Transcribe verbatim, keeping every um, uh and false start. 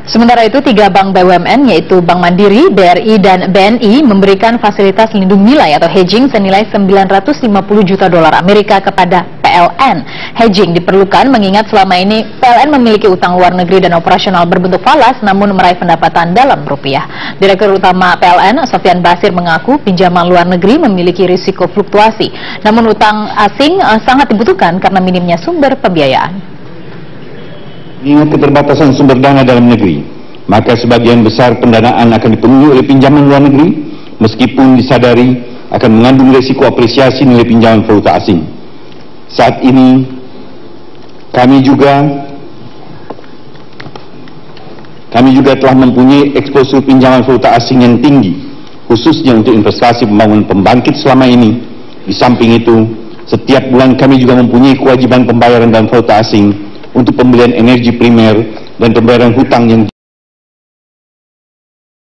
Sementara itu, tiga bank B U M N yaitu Bank Mandiri, B R I, dan B N I memberikan fasilitas lindung nilai atau hedging senilai sembilan ratus lima puluh juta dolar Amerika kepada P L N. Hedging diperlukan mengingat selama ini P L N memiliki utang luar negeri dan operasional berbentuk falas namun meraih pendapatan dalam rupiah. Direktur Utama P L N, Sofyan Basir, mengaku pinjaman luar negeri memiliki risiko fluktuasi, namun utang asing uh, sangat dibutuhkan karena minimnya sumber pembiayaan. Mengingat keterbatasan sumber dana dalam negeri, maka sebagian besar pendanaan akan dipenuhi oleh pinjaman luar negeri, meskipun disadari akan mengandung risiko apresiasi nilai pinjaman valuta asing. Saat ini, kami juga kami juga telah mempunyai eksposur pinjaman valuta asing yang tinggi, khususnya untuk investasi pembangunan pembangkit selama ini. Di samping itu, setiap bulan kami juga mempunyai kewajiban pembayaran dalam valuta asing untuk pembelian energi primer dan pembayaran hutang yang